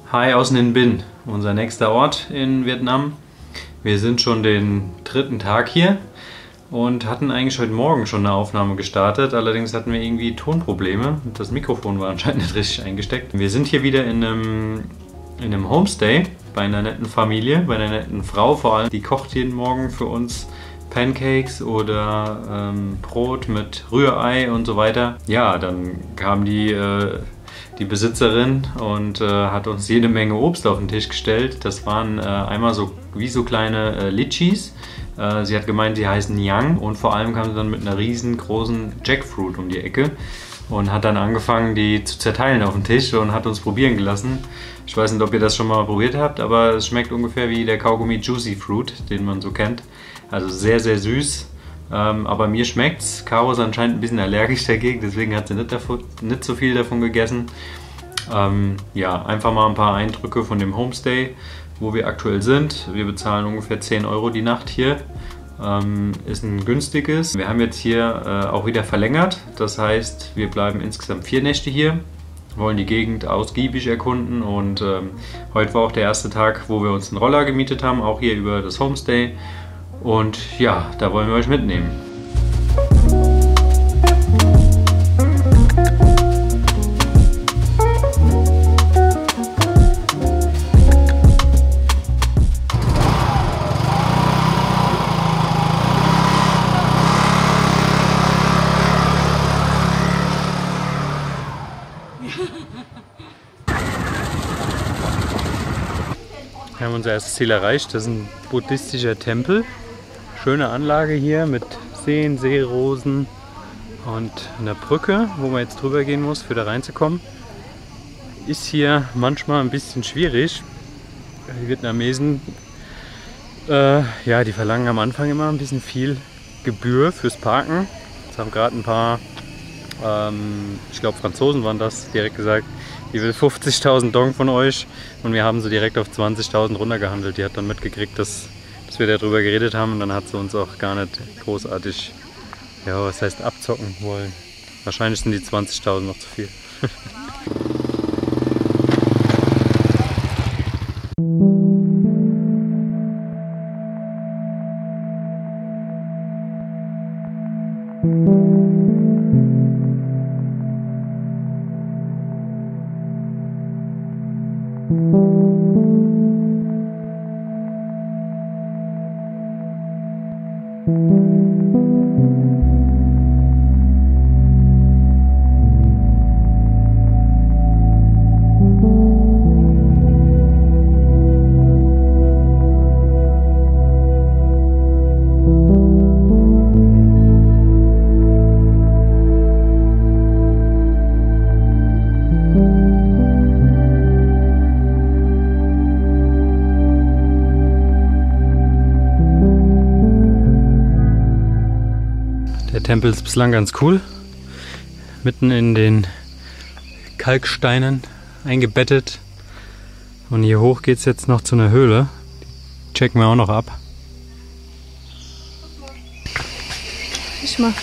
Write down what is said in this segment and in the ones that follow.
Hi aus Ninh Binh, unser nächster Ort in Vietnam. Wir sind schon den 3. Tag hier und hatten eigentlich heute Morgen schon eine Aufnahme gestartet. Allerdings hatten wir irgendwie Tonprobleme. Das Mikrofon war anscheinend nicht richtig eingesteckt. Wir sind hier wieder in einem Homestay bei einer netten Familie, bei einer netten Frau vor allem. Die kocht jeden Morgen für uns Pancakes oder Brot mit Rührei und so weiter. Ja, dann kam die Besitzerin und hat uns jede Menge Obst auf den Tisch gestellt. Das waren einmal so wie so kleine Litchis. Sie hat gemeint, sie heißen Yang, und vor allem kam sie dann mit einer riesengroßen Jackfruit um die Ecke und hat dann angefangen, die zu zerteilen auf dem Tisch und hat uns probieren gelassen. Ich weiß nicht, ob ihr das schon mal probiert habt, aber es schmeckt ungefähr wie der Kaugummi Juicy Fruit, den man so kennt. Also sehr, sehr süß. Aber mir schmeckt's. Caro ist anscheinend ein bisschen allergisch dagegen, deswegen hat sie nicht so viel davon gegessen. Ja, einfach mal ein paar Eindrücke von dem Homestay, wo wir aktuell sind. Wir bezahlen ungefähr 10 € die Nacht hier. Ist ein günstiges. Wir haben jetzt hier auch wieder verlängert. Das heißt, wir bleiben insgesamt 4 Nächte hier, wollen die Gegend ausgiebig erkunden, und heute war auch der erste Tag, wo wir uns einen Roller gemietet haben, auch hier über das Homestay. Und ja, da wollen wir euch mitnehmen. Wir haben unser erstes Ziel erreicht. Das ist ein buddhistischer Tempel. Schöne Anlage hier mit Seen, Seerosen und einer Brücke, wo man jetzt drüber gehen muss, für da reinzukommen. Ist hier manchmal ein bisschen schwierig. Die Vietnamesen, ja, die verlangen am Anfang immer ein bisschen viel Gebühr fürs Parken. Das haben gerade ein paar, ich glaube Franzosen waren das, direkt gesagt, die will 50.000 Dong von euch, und wir haben sie direkt auf 20.000 runtergehandelt. Die hat dann mitgekriegt, dass wir darüber geredet haben, und dann hat sie uns auch gar nicht großartig, ja, was heißt abzocken wollen. Wahrscheinlich sind die 20.000 noch zu viel. Der Tempel ist bislang ganz cool, mitten in den Kalksteinen eingebettet, und hier hoch geht es jetzt noch zu einer Höhle, die checken wir auch noch ab. Ich mach.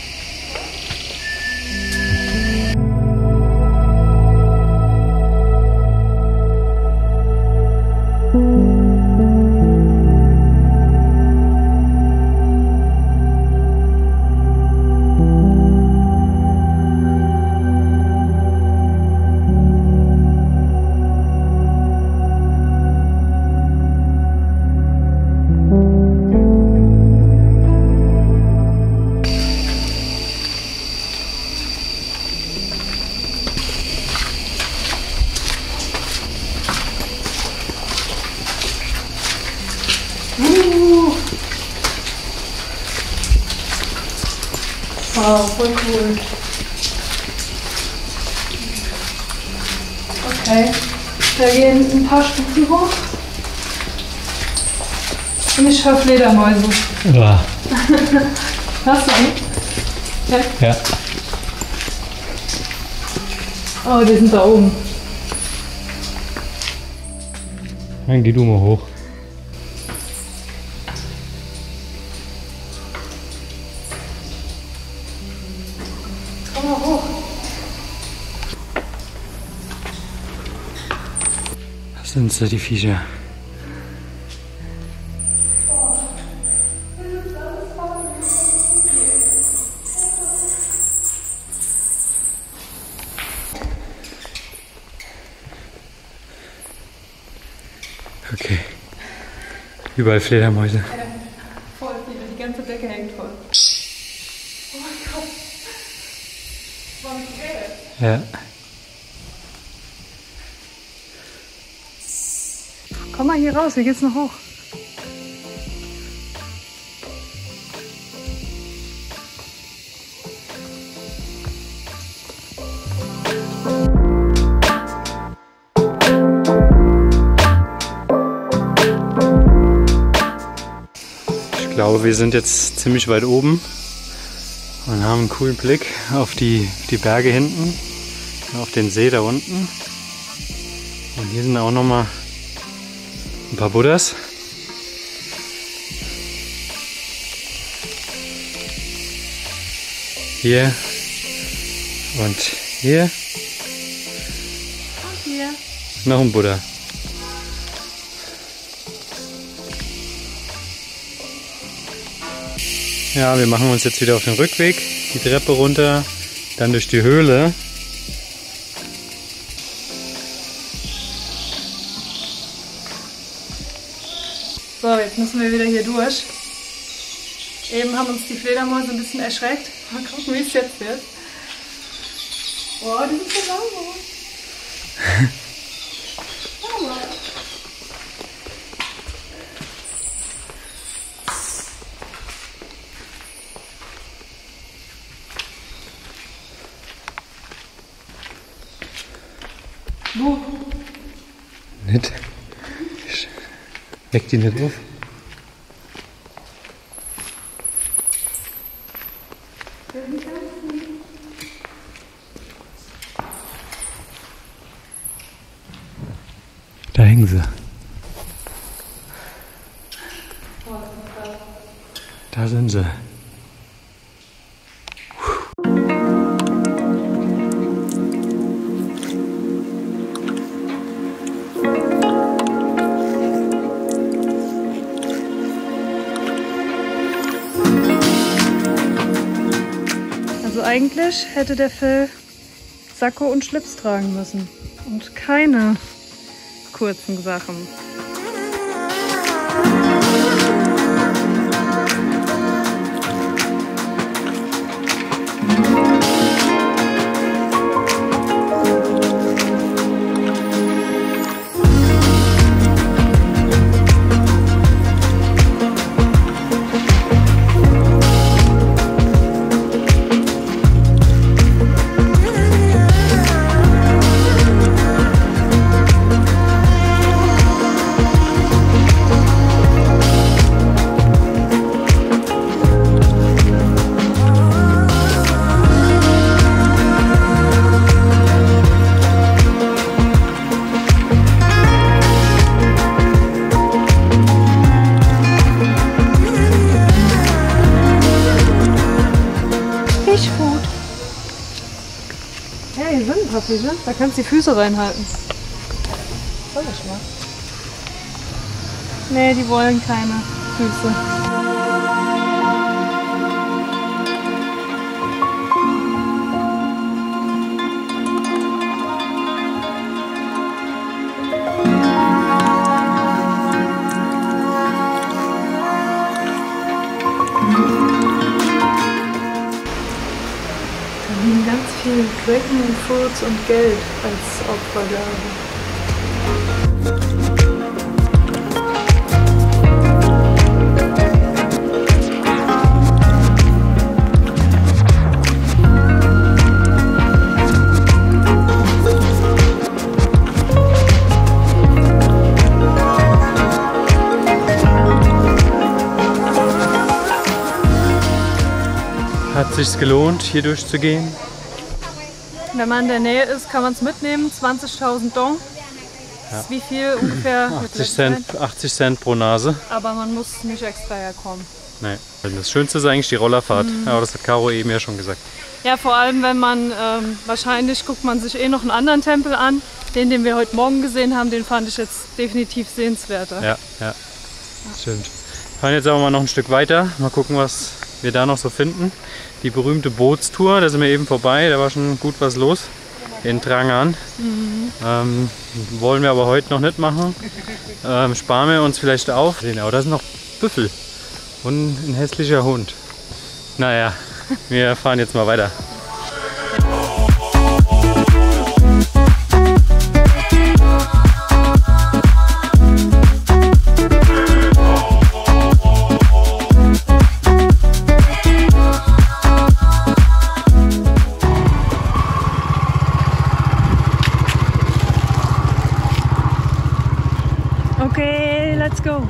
Wow, voll cool. Okay, wir gehen ein paar Stufen hoch. Und ich höre Fledermäuse. Ja. Hast du die? Ja. Ja. Oh, die sind da oben. Dann geh du mal hoch. Sind sie, die Viecher? Okay. Überall Fledermäuse. Ja, voll viele. Die ganze Decke hängt voll. Oh mein Gott. Das war nicht geil. Ja. Komm mal hier raus, hier geht's noch hoch. Ich glaube, wir sind jetzt ziemlich weit oben und haben einen coolen Blick auf die Berge hinten, auf den See da unten. Und hier sind auch nochmal ein paar Buddhas. Hier und hier Und hier. noch ein Buddha. Ja, wir machen uns jetzt wieder auf den Rückweg, die Treppe runter, dann durch die Höhle. So, jetzt müssen wir wieder hier durch. Eben haben uns die Fledermäuse ein bisschen erschreckt. Mal gucken, wie es jetzt wird. Boah, die sind so sauber. Wo? Nicht? Weck die nicht auf. Da hängen sie. Da sind sie. Also eigentlich hätte der Phil Sakko und Schlips tragen müssen und keine kurzen Sachen. Fischfood. Hey, hier sind ein paar Fische. Da kannst du die Füße reinhalten. Soll ich mal? Nee, die wollen keine Füße. Da liegen ganz viele Dragon Fruits und Geld als Opfergabe. Hat sich's gelohnt, hier durchzugehen? Wenn man in der Nähe ist, kann man es mitnehmen. 20.000 Dong. Das ist wie viel ungefähr? 80 Cent pro Nase. Aber man muss nicht extra herkommen. Nee. Das Schönste ist eigentlich die Rollerfahrt. Aber das hat Caro eben ja schon gesagt. Ja, vor allem, wenn man, wahrscheinlich guckt man sich noch einen anderen Tempel an. Den wir heute Morgen gesehen haben, den fand ich jetzt definitiv sehenswerter. Ja, stimmt. Wir fahren jetzt aber mal noch ein Stück weiter. Mal gucken, was wir da noch so finden. Die berühmte Bootstour, da sind wir eben vorbei. Da war schon gut was los in Trangan. Wollen wir aber heute noch nicht machen. Sparen wir uns vielleicht auf. Genau, da sind noch Büffel und ein hässlicher Hund. Naja, wir fahren jetzt mal weiter. Okay, let's go.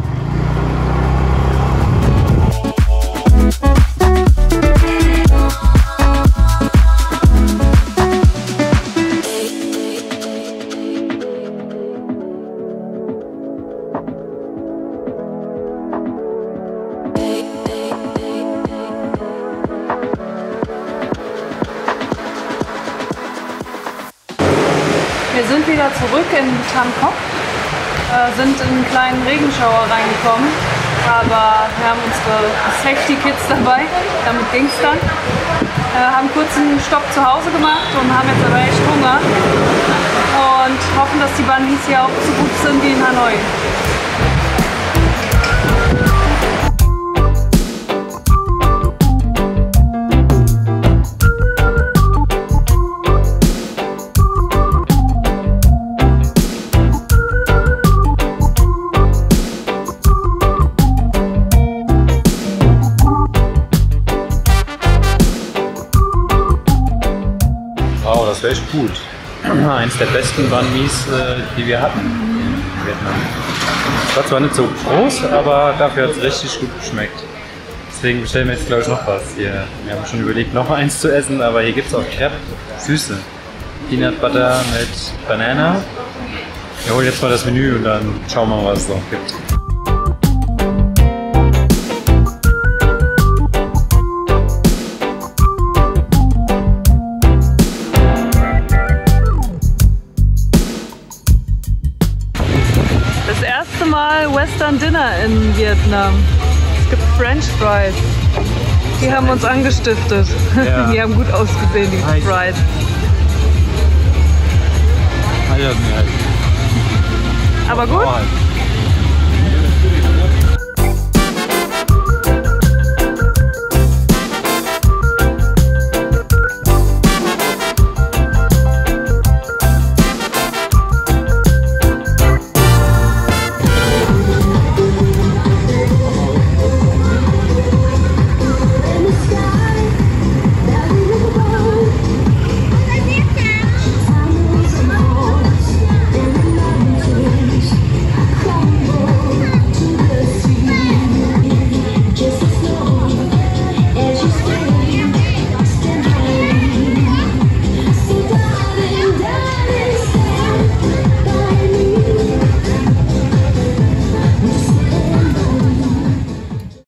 Wir sind wieder zurück in Bangkok. Sind in einen kleinen Regenschauer reingekommen, aber wir haben unsere Safety Kits dabei, damit ging es dann. Haben kurz einen Stopp zu Hause gemacht und haben jetzt aber echt Hunger und hoffen, dass die Banh Mis hier auch so gut sind wie in Hanoi. Wow, das wäre echt gut. Eins der besten Banh Mis, die wir hatten in Vietnam. Es war zwar nicht so groß, aber dafür hat es richtig gut geschmeckt. Deswegen bestellen wir jetzt, glaube ich, noch was hier. Wir haben schon überlegt, noch eins zu essen, aber hier gibt es auch Crepe, Süße. Peanut Butter mit Banana. Wir holen jetzt mal das Menü und dann schauen wir mal, was es noch gibt. Das erste Mal Western Dinner in Vietnam. Es gibt French Fries. Die haben uns angestiftet. Ja. Die haben gut ausgesehen, die Fries. Aber gut?